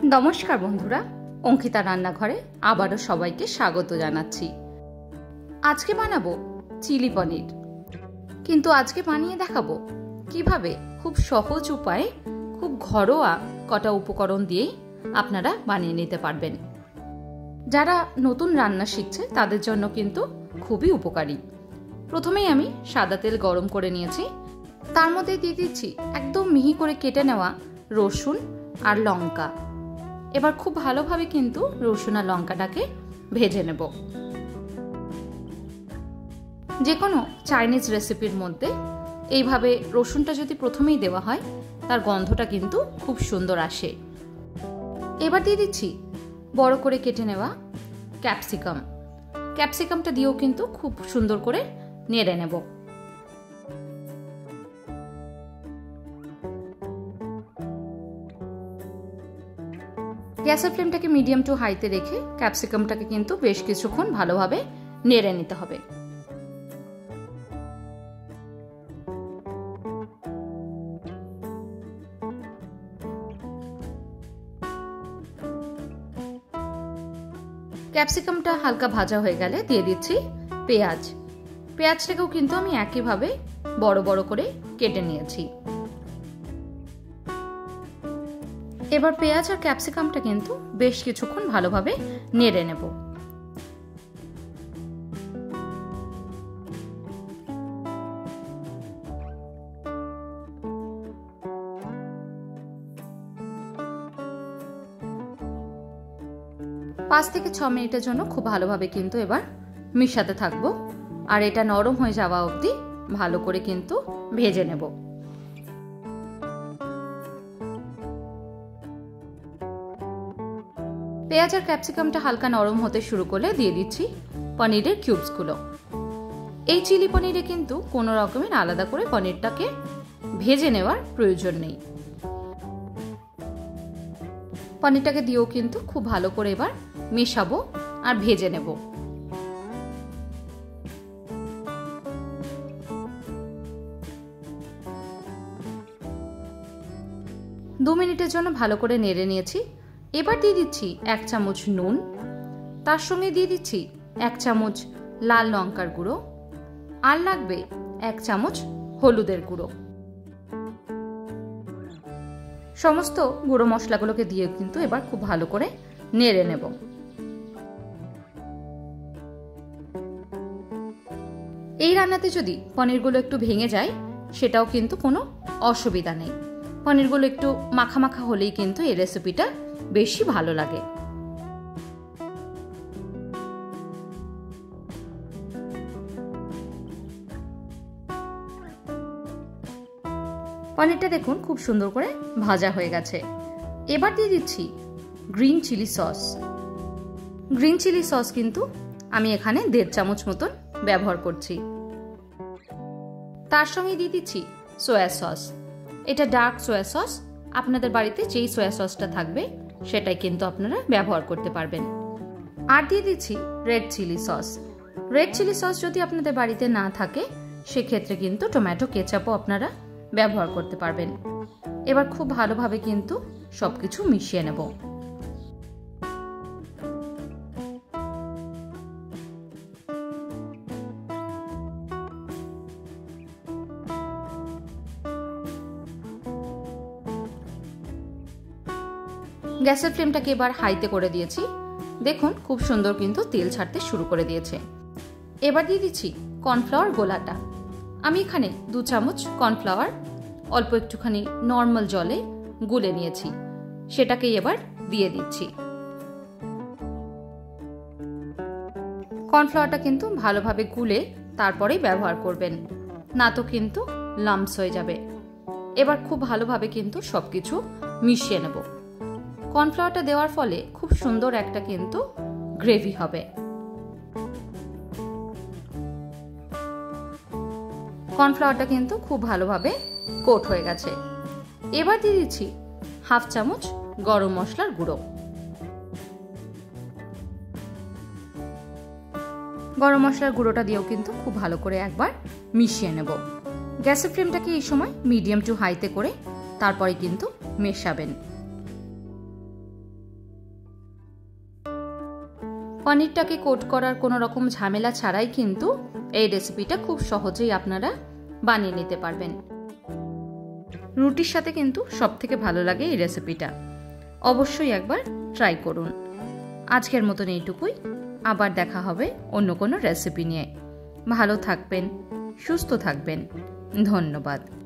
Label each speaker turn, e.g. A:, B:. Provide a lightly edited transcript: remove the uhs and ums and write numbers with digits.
A: নমস্কার বন্ধুরা, অঙ্কিতা রান্নাঘরে আবারও সবাইকে স্বাগত জানাচ্ছি। আজকে বানাবো চিলি পনির, কিন্তু আজকে বানিয়ে দেখাবো কিভাবে খুব সহজ উপায়ে খুব ঘরোয়া কটা উপকরণ দিয়েই আপনারা বানিয়ে নিতে পারবেন। যারা নতুন রান্না শিখছে তাদের জন্য কিন্তু খুবই উপকারী। প্রথমেই আমি সাদা তেল গরম করে নিয়েছি, তার মধ্যে দিয়ে দিচ্ছি একদম মিহি করে কেটে নেওয়া রসুন আর লঙ্কা। এবার খুব ভালোভাবে কিন্তু রসুন আর লঙ্কাটাকে ভেজে নেব। যে কোনো চাইনিজ রেসিপির মধ্যে এইভাবে রসুনটা যদি প্রথমেই দেওয়া হয় তার গন্ধটা কিন্তু খুব সুন্দর আসে। এবার দিয়ে দিচ্ছি বড় করে কেটে নেওয়া ক্যাপসিকাম। ক্যাপসিকামটা দিয়েও কিন্তু খুব সুন্দর করে নেড়ে নেব। গ্যাসের ফ্লেমটাকে মিডিয়াম টু হাইতে রেখে ক্যাপসিকামটাকে কিন্তু বেশ কিছুক্ষণ ভালোভাবে নেড়ে নিতে হবে। ক্যাপসিকামটা হালকা ভাজা হয়ে গেলে দিয়ে দিচ্ছি পেঁয়াজ। পেঁয়াজটাকেও কিন্তু আমি একইভাবে বড় বড় করে কেটে নিয়েছি। এবার পেঁয়াজ আর ক্যাপসিকামটা কিন্তু বেশ কিছুক্ষণ ভালোভাবে নেড়ে নেব। পাঁচ থেকে 6 মিনিটের জন্য খুব ভালোভাবে কিন্তু এবার মিশাতে থাকবো, আর এটা নরম হয়ে যাওয়া অবধি ভালো করে কিন্তু ভেজে নেব। পেঁয়াজ আর ক্যাপসিকামটা হালকা নরম হতে শুরু করলে দিয়ে দিচ্ছি পনিরের কিউবসগুলো। এই চিলি পনিরে কিন্তু কোনো রকমের আলাদা করে পনিরটাকে ভেজে নেওয়ার প্রয়োজন নেই। পনিরটাকে দিয়েও কিন্তু খুব ভালো করে এবার মেশাবো আর ভেজে নেব। দু মিনিটের জন্য ভালো করে নেড়ে নিয়েছি। এবার দিয়ে দিচ্ছি 1 চামচ নুন, তার সঙ্গে দিয়ে দিচ্ছি 1 চামচ লাল লঙ্কার গুঁড়ো, আর লাগবে 1 চামচ হলুদের গুঁড়ো। সমস্ত গুঁড়ো মশলাগুলোকে দিয়ে কিন্তু এবার খুব ভালো করে নেড়ে নেব। এই রান্নাতে যদি পনিরগুলো একটু ভেঙে যায় সেটাও কিন্তু কোনো অসুবিধা নেই। পনিরগুলো একটু মাখা মাখা হলেই কিন্তু এই রেসিপিটা বেশি ভালো লাগে। পনিরটা দেখুন খুব সুন্দর করে ভাজা হয়ে গেছে। এবার দিয়ে দিচ্ছি green chilli sauce. Green chilli sauce কিন্তু আমি এখানে 1.5 চামচ মতন ব্যবহার করছি। তার সঙ্গে দিয়ে দিচ্ছি সয়া সস। এটা ডার্ক সয়া সস, আপনাদের বাড়িতে যেই সয়া সসটা থাকবে সেটাই কিন্তু আপনারা ব্যবহার করতে পারবেন। আর দিয়ে দিচ্ছি red chilli sauce. Red chilli sauce যদি আপনাদের বাড়িতে না থাকে সেক্ষেত্রে কিন্তু টমেটো কেচাপও আপনারা ব্যবহার করতে পারবেন। এবার খুব ভালোভাবে কিন্তু সবকিছু মিশিয়ে নেব। গ্যাসের ফ্লেমটাকে এবার হাইতে করে দিয়েছি। দেখুন খুব সুন্দর কিন্তু তেল ছাড়তে শুরু করে দিয়েছে। এবার দিয়ে দিচ্ছি কর্নফ্লাওয়ার গোলাটা। আমি এখানে 2 চামচ কর্নফ্লাওয়ার অল্প একটুখানি নর্মাল জলে গুলে নিয়েছি, সেটাকেই এবার দিয়ে দিচ্ছি। কর্নফ্লাওয়ারটা কিন্তু ভালোভাবে গুলে তারপরেই ব্যবহার করবেন, না তো কিন্তু লাম্পস হয়ে যাবে। এবার খুব ভালোভাবে কিন্তু সবকিছু মিশিয়ে নেব। কর্নফ্লাওয়ারটা দেওয়ার ফলে খুব সুন্দর একটা কিন্তু গ্রেভি হবে। কর্নফ্লাওয়ারটা কিন্তু খুব ভালোভাবে কোট হয়ে গেছে। এবার দিয়ে দিচ্ছি 1/2 চামচ গরম মশলার গুঁড়ো। গরম মশলার গুঁড়োটা দিয়েও কিন্তু খুব ভালো করে একবার মিশিয়ে নেব। গ্যাসের ফ্লেমটাকে এই সময় মিডিয়াম টু হাইতে করে তারপরে কিন্তু মেশাবেন। পনিরটাকে কোট করার কোনো রকম ঝামেলা ছাড়াই কিন্তু এই রেসিপিটা খুব সহজেই আপনারা বানিয়ে নিতে পারবেন। রুটির সাথে কিন্তু সবথেকে ভালো লাগে এই রেসিপিটা। অবশ্যই একবার ট্রাই করুন। আজকের মতন এইটুকুই, আবার দেখা হবে অন্য কোনো রেসিপি নিয়ে। ভালো থাকবেন, সুস্থ থাকবেন। ধন্যবাদ।